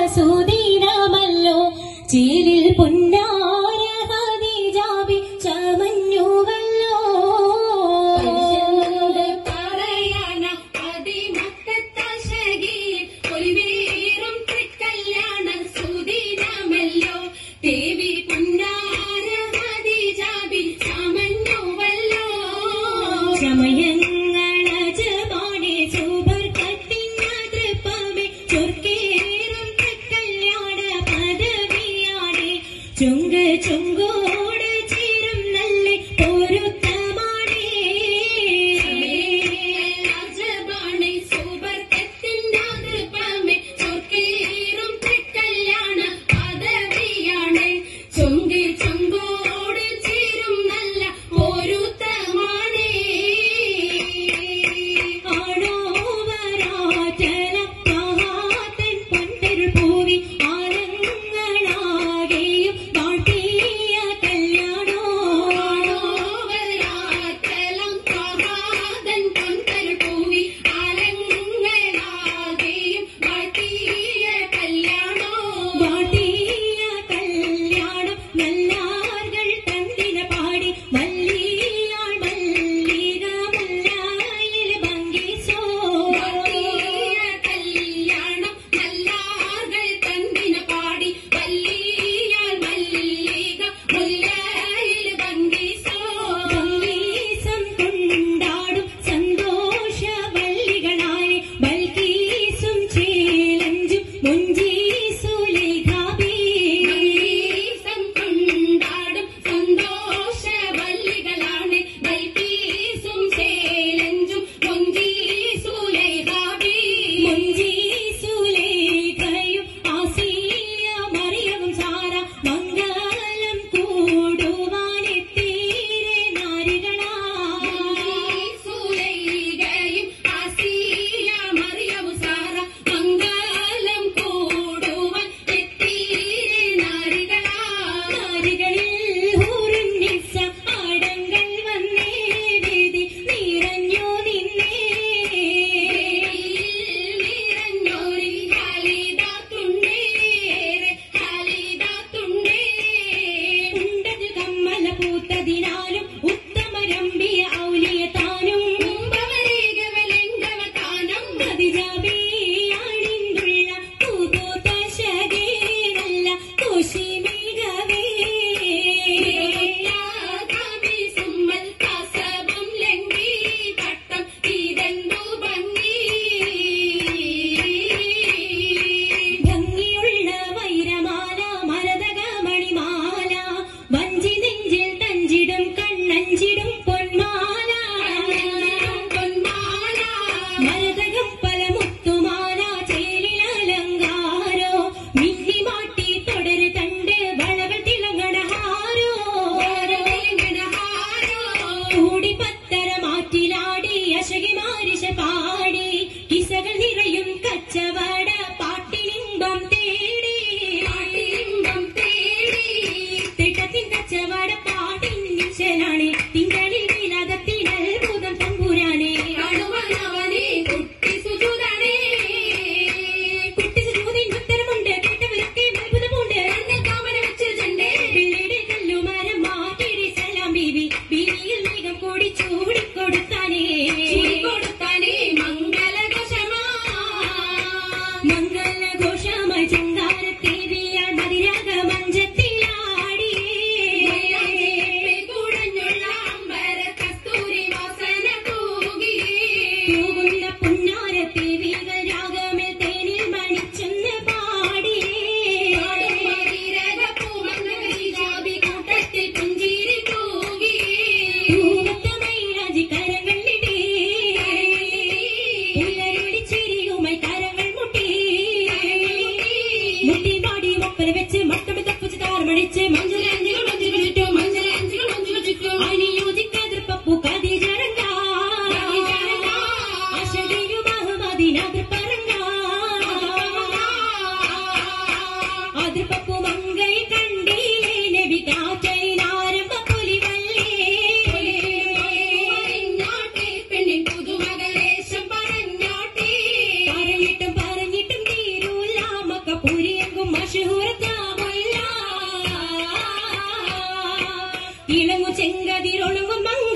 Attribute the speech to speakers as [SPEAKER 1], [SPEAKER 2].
[SPEAKER 1] സുദീനമല്ലോ ചേലിൽ പൊന്നാര ഖദീജാബി ചമഞ്ഞുവല്ലോ
[SPEAKER 2] പറയണ അതിമക്കത്തശകിയിൽ ഒലിവേറും കല്യാണ സുദീനമല്ലോ ദേവി പൊന്നാര ഖദീജാബി ചമഞ്ഞുവല്ലോ
[SPEAKER 1] ചമയങ്ങളജമാണേ സുബർക്കത്തിൻ തൃപ്പമേ ചൊർക്കേറും കല്യാണ പദവിയാണേ ചുങ്ക് ചുങ്കോട് ചേരും നല്ല പൊരുത്തമാണേ
[SPEAKER 2] രാജബാണേ സുബർക്കത്തിന്റെ തൃപ്പമേ ചൊർക്കേറും കല്യാണ പദവിയാണ് ചുങ്ക് ചുങ്കോട് ചേരും നല്ല പൊരുത്തമാണേ
[SPEAKER 1] ആണോ വരാറ്റല മഹാതൻ പൊൻപെരു പൂവി ആനങ്ങളാകെയും വാഴ്ത്തിയ കല്യാണോ
[SPEAKER 2] വരാത്തലം പ്രഭാതൻ പൊൻപെരുപൂവി ആലങ്ങളാകെയും വാഴ്ത്തിയ കല്യാണോ
[SPEAKER 1] വാഴ്ത്തിയ കല്യാണം നല്ലാർകൾ തന്തിന പാടി മല്ലിയാൾ മല്ലിക മുല്ലായിൽ ഭംഗിച്ചോ
[SPEAKER 2] വാഴ്ത്തിയ കല്യാണം നല്ലാർകൾ തന്തിന പാടി വല്ലിയാൾ മല്ലിക മുല്ലയിൽ ഭംഗിസോ
[SPEAKER 1] ഭംഗീസം കൊണ്ടാടും സന്തോഷവല്ലികളായി ബൽക്കീസും ചേലഞ്ചും മുഞ്ചീസുലേഖാബി
[SPEAKER 2] ഭംഗീസം കൊണ്ടാടും സന്തോഷവല്ലികളാണ് ബൽക്കീസും ചേലഞ്ചും മുഞ്ചീസുലേഖാബി
[SPEAKER 1] മുഞ്ചീസുലേഖയും ആസിയ മറിയവും സാറ മംഗലം കൂടുവാനെത്തീരെ നാരികളാ
[SPEAKER 2] സുലൈഖയും ആസിയ മറിയവും സാറ മംഗലം കൂടുവാൻ എത്തീരെ നാരികളാ
[SPEAKER 1] നാരികളിൽ ഹൂറുന്നിസ ആടങ്ങൾ വന്നേ വേദി നിറഞ്ഞു നിന്നേ
[SPEAKER 2] നിറഞ്ഞോരി ഹാലിദാത്തുണ്ടേറെ ഹാലിദാത്തുണ്ടേ
[SPEAKER 1] ഉണ്ടത് കമ്മല പൂത്തതിനാലും ഉത്തമരമ്പിയ ഔലിയത്താനും
[SPEAKER 2] കുംഭവരേഖവലെങ്കവതാനം
[SPEAKER 1] ഖദീജാബിയാണിന്തുള്ള പൂതോത്ത ശകേനല്ല കോശിമികവേ
[SPEAKER 2] സുമ്മൽ കാസബം ലംഘി തട്ടം ഇതെന്തു ഭംഗി
[SPEAKER 1] ഭംഗിയുള്ള വൈരമാല മരതക മണിമാല വഞ്ചി നെഞ്ചിൽ തഞ്ചിടും കണ്ണഞ്ചിടും പൊന്മാല
[SPEAKER 2] പൊന്മാല
[SPEAKER 1] മരതകം പല മുത്തുമാല ചേലിലലങ്കാരോ മിന്നിമാട്ടി തുടര് തണ്ട് വളകൾ തിളങ്ങണഹാരോ കൂടി പത്തര മാറ്റിലാടി അശകി മാരിശ പാടി കിസകൾ നിറയും കച്ചവട പാട്ടിനിമ്പം തേടി തിട്ടത്തിൻ കച്ചവട പാട്ടിൻ നിശലാണ് തിങ്കളിൽ വിലാദത്തിൽ അത്ഭുതം തമ്പുരാനെ
[SPEAKER 2] കാണുവാനവനെ കുട്ടി സുജുതണേ
[SPEAKER 1] കുട്ടി സുജൂതിന് ഉത്തരമുണ്ട് കേട്ടവരൊക്കെ അത്ഭുതമുണ്ട്
[SPEAKER 2] കാമന വെച്ചിട്ടുണ്ടേ
[SPEAKER 1] പിള്ളയുടെ കല്ലുമരം മാറ്റിടി സലാം ബീവി ബീവിയിൽ വേഗം കൂടി ചൂടിക്കൊടുത്താനേ
[SPEAKER 2] കൊടുത്താനേ മംഗളഘോഷമാ
[SPEAKER 1] മംഗളഘോഷമായി ചങ്കാരത്തേവിയാൽ മതിരാഗ മഞ്ചത്തിലാടിയേ
[SPEAKER 2] കുടഞ്ഞുള്ള അമ്പര കസ്തൂരി വാസന തൂകിയേ
[SPEAKER 1] തൂകുന്ന പുന്നാരത്തേവികൾ രാഗമിൽ തേനിൽ മണിച്ചെന്ന് പാടിയേ
[SPEAKER 2] കൂട്ടത്തിൽ പുഞ്ചിരി തൂകിയേ
[SPEAKER 1] തൂവത്തമൈരാജി കരങ്ങളിടേ പുല്ലരുളി ചിരിയുമായി കരങ്ങൾ മുട്ടി മുട്ടി പാടി ഒപ്പന വെച്ച് മട്ടമി തപ്പുച്ച് താർമണിച്ച്
[SPEAKER 2] മഞ്ചലഞ്ചികൾ ചുറ്റും
[SPEAKER 1] അനുയോജിക്കാതിർപ്പൂ ഖദീജറങ്ക അശകയും അഹമ്മദിനതിർപ്പറങ്ക അതിർപ്പൂ മങ്കൈ കണ്ടില്ലേ നബി കാറ്റൈനാരംഭ പുലിവല്ലേ
[SPEAKER 2] പെണ്ണിൻ പുതുമകളേശം പറഞ്ഞാട്ടേ
[SPEAKER 1] പറഞ്ഞിട്ടും തീരൂല മക്ക പുരിയ ഇളങ്ങു ചെങ്കതിരൊളുങ്ങും